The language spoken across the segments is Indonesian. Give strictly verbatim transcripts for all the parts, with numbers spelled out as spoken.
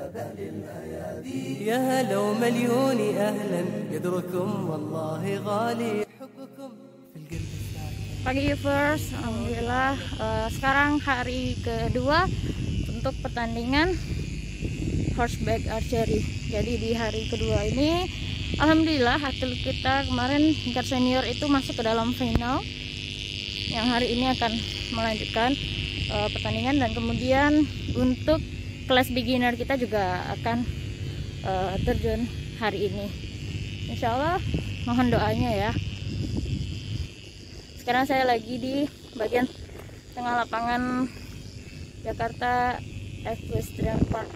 يا هلا ومليون أهلا قدركم والله غالي حبكم في القلب. Pagi viewers, alhamdulillah uh, sekarang hari kedua untuk pertandingan horseback archery. Jadi di hari kedua ini alhamdulillah atlet kita kemarin tingkat senior itu masuk ke dalam final, yang hari ini akan melanjutkan uh, pertandingan, dan kemudian untuk kelas beginner kita juga akan uh, terjun hari ini. Insya Allah mohon doanya ya. Sekarang saya lagi di bagian tengah lapangan Jakarta Equestrian Park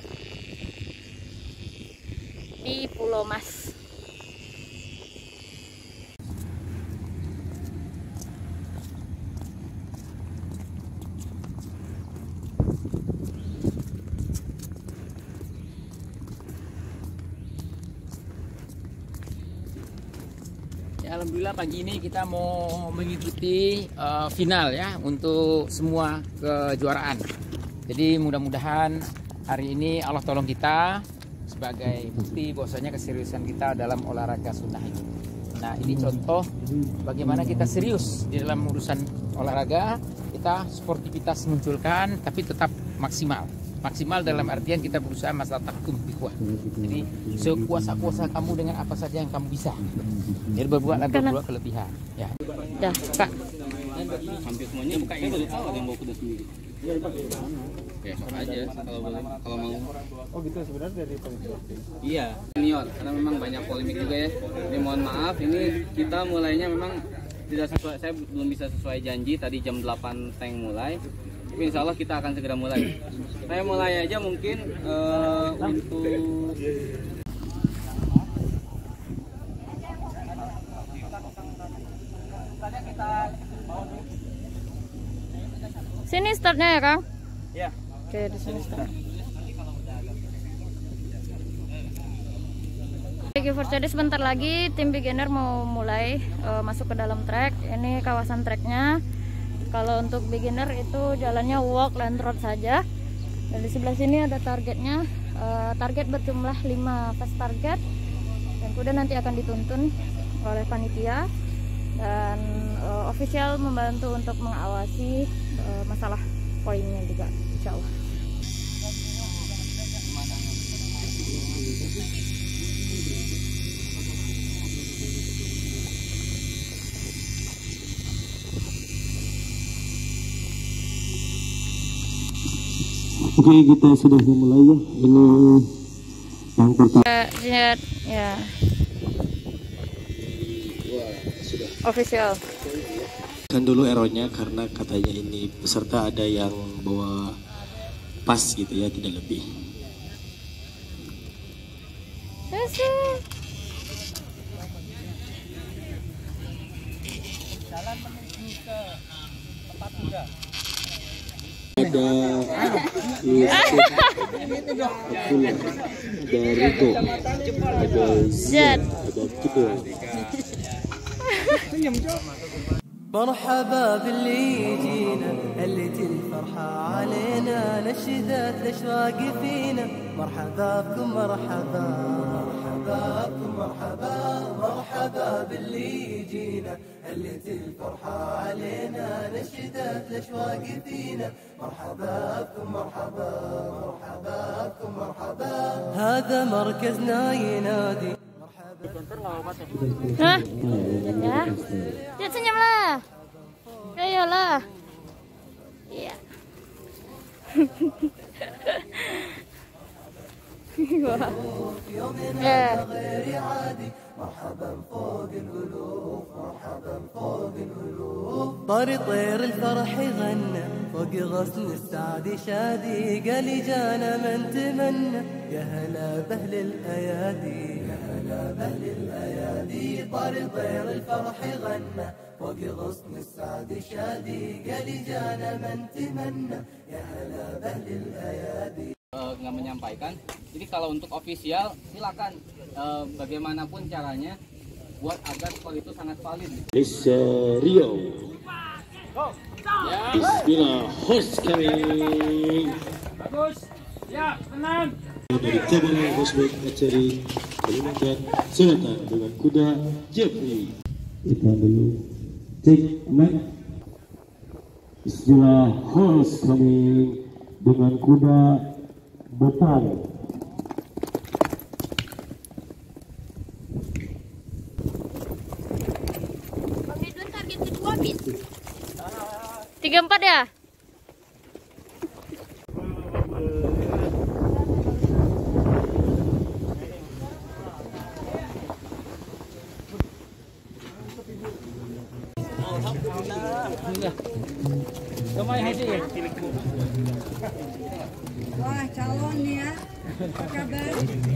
di Pulau Mas. Alhamdulillah pagi ini kita mau mengikuti uh, final ya untuk semua kejuaraan. Jadi mudah-mudahan hari ini Allah tolong kita sebagai bukti bahwasanya keseriusan kita dalam olahraga sunnah ini. Nah, ini contoh bagaimana kita serius di dalam urusan olahraga. Kita sportivitas munculkan tapi tetap maksimal. Maksimal dalam artian kita berusaha masa takum bikuah. Jadi sekuasa-kuasa kamu dengan apa saja yang kamu bisa. Jadi berbuatlah berbuat kelebihan. Ya. Dah. Kak. Hampir semuanya buka ini baru tahu ada yang bawa kuda sendiri. Ya, sok aja kalau boleh, kalau mau. Oh gitu, sebenarnya dari panitia. Iya, senior karena memang banyak polemik juga ya. Jadi mohon maaf, ini kita mulainya memang tidak sesuai, saya belum bisa sesuai janji tadi jam delapan tank mulai. Tapi insya Allah kita akan segera mulai. Saya mulai aja mungkin uh, untuk Sini startnya ya, Kang? ya. Oke, di sini start. Oke, for jadi sebentar lagi tim beginner mau mulai uh, masuk ke dalam trek. Ini kawasan treknya. Kalau untuk beginner itu jalannya walk dan road saja. Dan di sebelah sini ada targetnya. Uh, target berjumlah lima fast target. Dan kemudian nanti akan dituntun oleh panitia. Dan uh, official membantu untuk mengawasi uh, masalah poinnya juga, insya Allah. Oke, kita sudah memulai ya. Ini yang pertama. Ya, ya. Official. Kan dulu errornya karena katanya ini peserta ada yang bawa pas gitu ya, tidak lebih. Jalan menuju ke tempat kuda. Ada Yusuf, ada Rico, ada Zed, ada Kido. مرحبا باللي يجينا هلت الفرحة علينا نشدت الأشواق فينا مرحبا بكم مرحبا مرحبا بكم مرحبا مرحبا باللي يجينا هلت الفرحة علينا نشدت الأشواق فينا مرحبا بكم مرحبا مرحبا بكم مرحبا هذا مركزنا ينادي. Hah? Ya. Ya senyumlah. Ayolah. Iya. Wah. Ya. مرحبا فوق الألوف مرحبا فوق الألوف طار طير الفرح يغنى فوق غصن السعد شادي قال جانا من تمنى يا هلا بأهل الأيادي يا هلا بأهل الأيادي طار طير الفرح يغنى فوق غصن السعد شادي قال جانا من تمنى يا هلا بأهل الأيادي. Nggak menyampaikan. Jadi kalau untuk official silakan uh, bagaimanapun caranya buat agar skor itu sangat valid. Lisa Rio. Bismillah, host coming. Bagus. Ya, tenang. Dari cabang horseback archery Kalimantan Selatan dengan kuda Jeffrey. Kita dulu cek mic. Istilah horse coming dengan kuda Bopal. Target kedua bis. Tiga empat ya. Wah, calon nih ya. Apa kabar?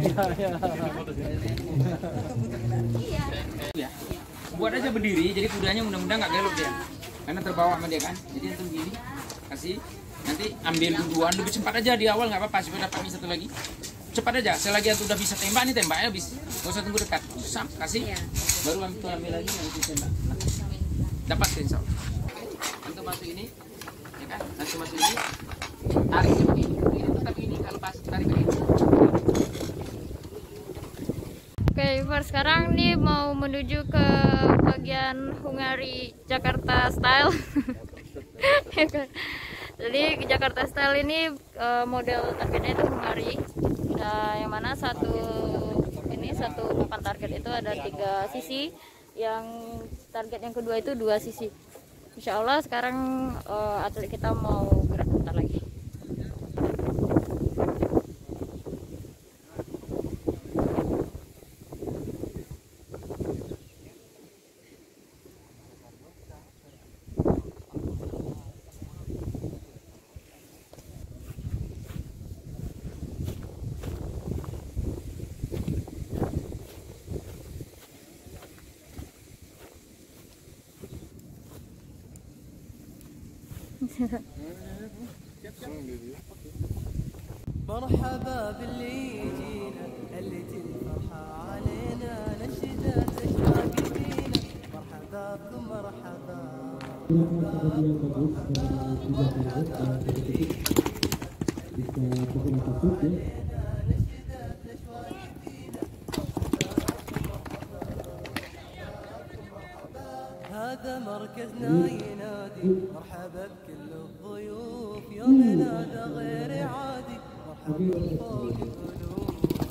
Ya. Buat aja berdiri, jadi kudanya mudah-mudahan nggak gelap dia, karena terbawa sama dia kan. Jadi antum gini, kasih, nanti ambil duluan lebih cepat aja di awal nggak apa-apa, supaya dapat satu lagi. Cepat aja, selagi antum udah bisa tembak nih tembaknya habis, nggak usah tunggu dekat. Sam, kasih, baru antum ambil lagi nanti tembak. Dapat insya Allah. Antum masuk ini, ya kan? Antum masuk ini, tariknya begini, ini tetap ini kalau pas tarik ini. Oke, Ivar, sekarang nih mau menuju ke bagian Hungary Jakarta Style. Jadi Jakarta Style ini uh, model targetnya itu Hungary. Nah, yang mana satu ini satu papan target itu ada tiga sisi, yang target yang kedua itu dua sisi. Insya Allah sekarang uh, atlet kita mau gerak bentar lagi. مرحبا باللي يجينا هلت الفرحة علينا نشدت أشواق فينا مرحبا بكم مرحبا هذا مركزنا ينادي مرحبا بكل الضيوف يومنا هذا غير عادي مرحبا فوق القلوب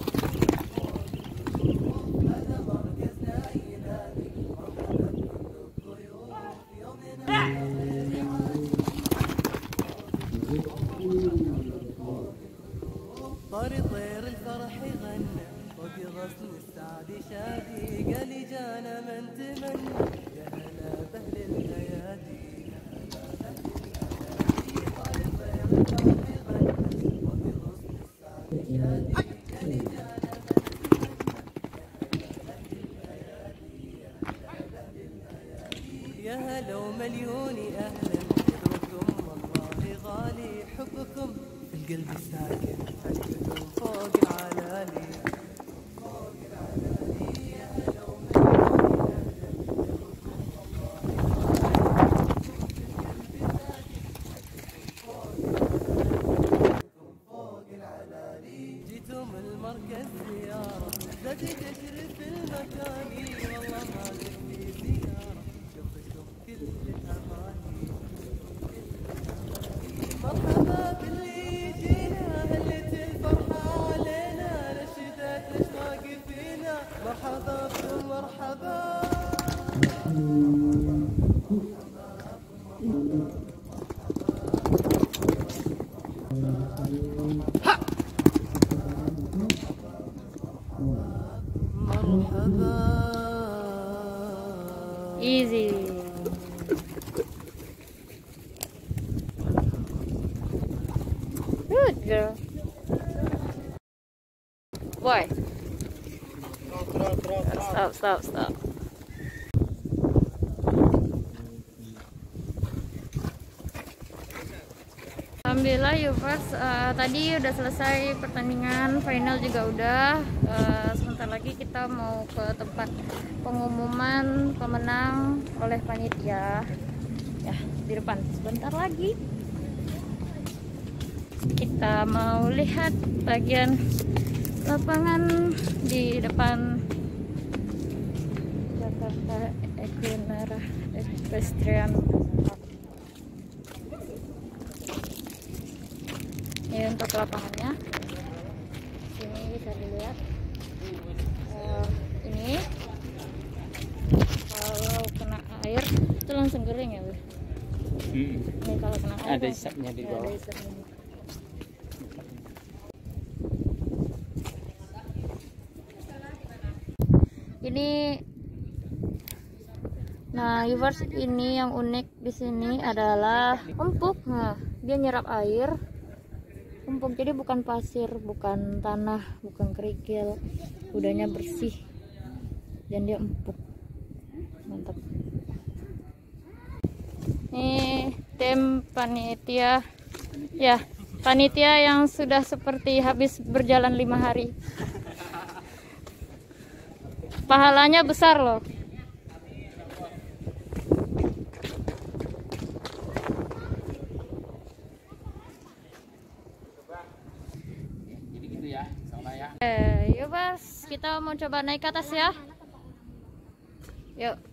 هذا مركزنا ينادي مرحبا بكل الضيوف يومنا هذا غير عادي طاري طير الفرح يغنى فوق غصن السعد شادي قال جانا من تمنى يا هلا بأهل الأيادي طاري طير الفرح يغنى فوق غصن السعد شادي قال جانا من تمنى يا هلا ومليون أهلا حبكم والله غالي حبكم في القلب الساكن عشقكم فوق العلالي فوق العلالي يا هلا ومليون فوق العلالي جيتم المركز زيارة ذاتي تشرف المكاني والله ما في زيارة شوفتكم كل الأماني مرحبا باللي جينا هلت الفرحة علينا نشدت الأشواق فينا مرحبا بكم مرحبا مرحبا Easy. Good girl. Boy. Stop, stop, stop. Alhamdulillah Yuvers, uh, tadi udah selesai pertandingan, final juga udah. Uh, sebentar lagi kita mau ke tempat pengumuman pemenang oleh panitia. Ya, di depan sebentar lagi. Kita mau lihat bagian lapangan di depan Jakarta Equinara Equestrian Park. Ini untuk lapangannya. Sini bisa dilihat. Uh, ini kalau kena air itu langsung kering ya, Bu? Hmm. Ini kalau kena air Ada isapnya di bawah. ada isapnya. Ini, nah viewers, ini yang unik di sini adalah empuk. Nah, dia nyerap air, empuk, jadi bukan pasir, bukan tanah, bukan kerikil, udahnya bersih dan dia empuk, mantap. Ini tim panitia, ya panitia yang sudah seperti habis berjalan lima hari. Pahalanya besar loh. Jadi gitu ya, soalnya ya. Eh, yuk Bas, kita mau coba naik ke atas ya. Yuk.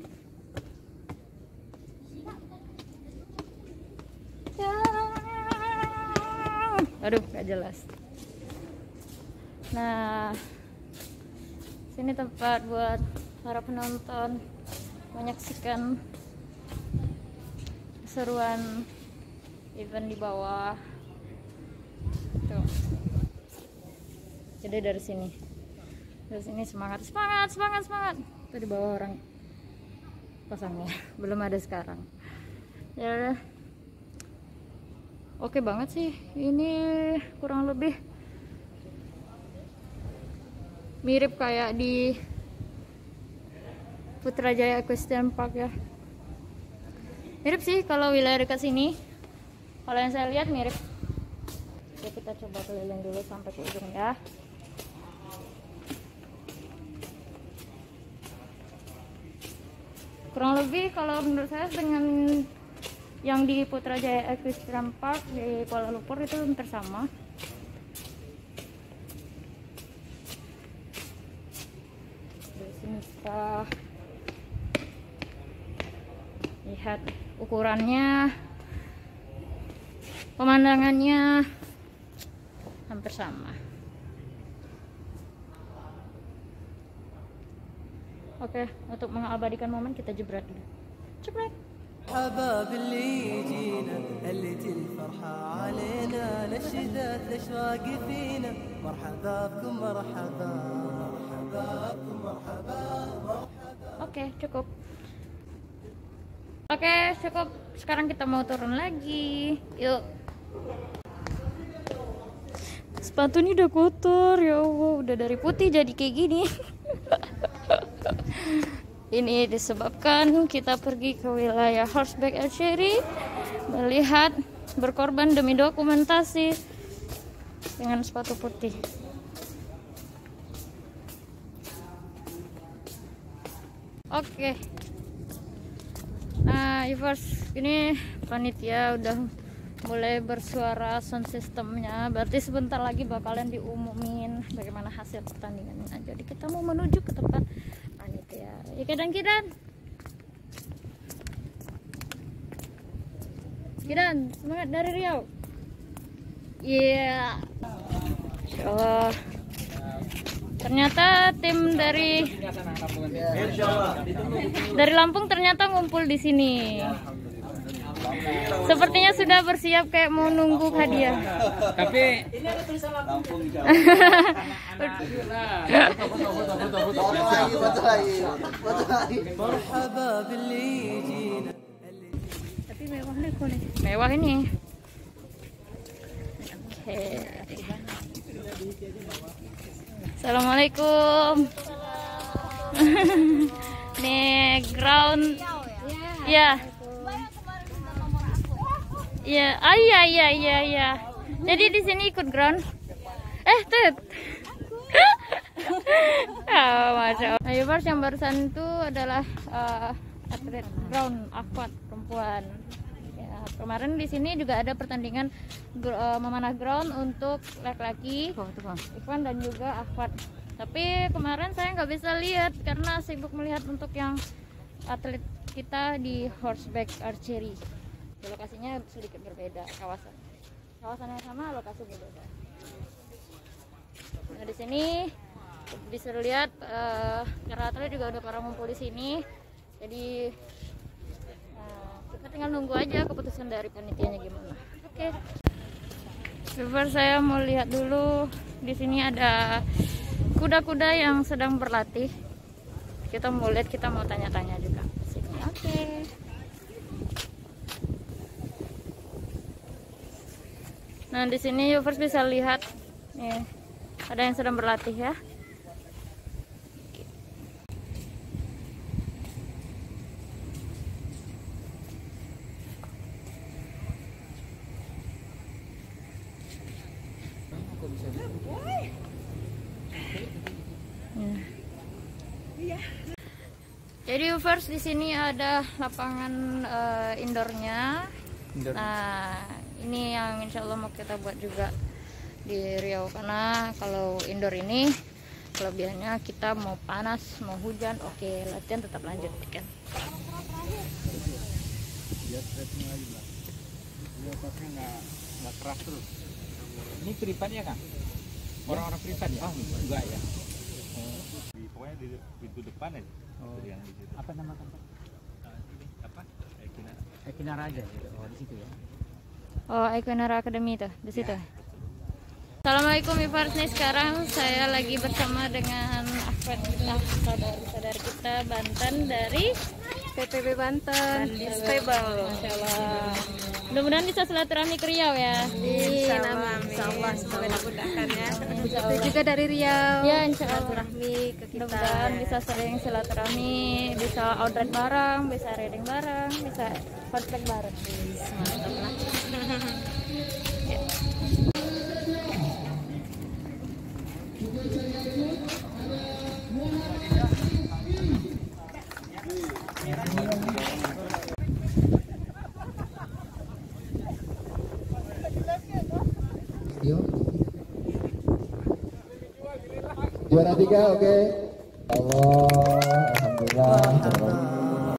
Aduh, gak jelas. Nah, sini tempat buat para penonton menyaksikan keseruan event di bawah. Tuh. Jadi dari sini, dari sini semangat, semangat, semangat, semangat. Itu di bawah orang pasangnya, belum ada sekarang. Ya udah. Oke banget sih, ini kurang lebih mirip kayak di Putrajaya Equestrian Park ya. Mirip sih kalau wilayah dekat sini. Kalau yang saya lihat mirip. Oke, kita coba keliling dulu sampai ke ujung ya. Kurang lebih kalau menurut saya dengan yang di Putrajaya Equestrian Park di Kuala Lumpur itu hampir sama. Dari sini kita lihat ukurannya, pemandangannya hampir sama. Oke, untuk mengabadikan momen kita jebret dulu. Jebret. مرحبا باللي يجينا هلت الفرحة علينا نشدت الأشواق فينا مرحبا بكم مرحبا مرحبا بكم مرحبا Oke, cukup. Oke, cukup. Sekarang kita mau turun lagi. Yuk. Sepatu ini udah kotor, ya Allah, udah dari putih jadi kayak gini. Ini disebabkan kita pergi ke wilayah horseback archery, melihat berkorban demi dokumentasi dengan sepatu putih. Oke. Nah, viewers, ini panitia udah mulai bersuara sound systemnya. Berarti sebentar lagi bakalan diumumin bagaimana hasil pertandingannya. Jadi kita mau menuju ke tempat panitia. Ya Kidan, Kidan. Kidan, semangat dari Riau. Iya. Yeah. Insyaallah. Ternyata tim dari dari Lampung ternyata ngumpul di sini. Sepertinya sudah bersiap kayak mau nunggu hadiah. Tapi ini ada tulisan Lampung. Tapi mewah nih kok nih. Mewah ini. Oke. Assalamualaikum. Nih ground. Ya. Iya, ah iya iya iya iya. Jadi di sini ikut ground. Eh, Tet. Ah, Masya Allah. Nah, viewers, yang barusan itu adalah uh, atlet ground aquat perempuan. Ya, kemarin di sini juga ada pertandingan uh, memanah ground untuk laki-laki, Ivan dan juga Ahmad. Tapi kemarin saya nggak bisa lihat karena sibuk melihat untuk yang atlet kita di horseback archery. Lokasinya sedikit berbeda, kawasan kawasannya sama, lokasi berbeda. Nah di sini bisa lihat uh, para atlet juga udah pada ngumpul di sini. Jadi uh, kita tinggal nunggu aja keputusan dari panitianya gimana. Oke. Okay. Coba saya mau lihat dulu, di sini ada kuda-kuda yang sedang berlatih. Kita mau lihat, kita mau tanya-tanya juga. Oke. Okay. Nah di sini viewers bisa lihat, nih ada yang sedang berlatih ya. Jadi viewers di sini ada lapangan uh, indoornya. Indoor. Nah ini yang insya Allah mau kita buat juga di Riau, karena kalau indoor ini kelebihannya kita mau panas mau hujan oke okay, latihan tetap lanjut kan. Biar stretching lagi lah. Biar otaknya nggak nggak keras terus. Ini privat ya Kang? Orang-orang privat ya? Oh enggak ya. Oh. Di, pokoknya di pintu depan aja. Oh. Yang di situ. Apa nama tempat? Uh, ini apa? Equinara. Equinara aja gitu. Oh di situ ya. Oh Equinara Academy itu di situ. Ya. Assalamualaikum viewers, nih sekarang saya lagi bersama dengan Ahmad kita, saudara-saudara kita Banten dari P P B Banten di Stable. Masya Allah. Mudah-mudahan bisa silaturahmi ke Riau ya. Insya Allah, insya Allah semoga dimudahkan ya. Itu juga dari Riau. Ya insya Allah. Silaturahmi ke kita. Mudah-mudahan bisa sering silaturahmi, bisa outride bareng, bisa riding bareng, bisa horseback bareng. Mantap lah. Ya. Juara tiga, oke. Okay. Allah, alhamdulillah.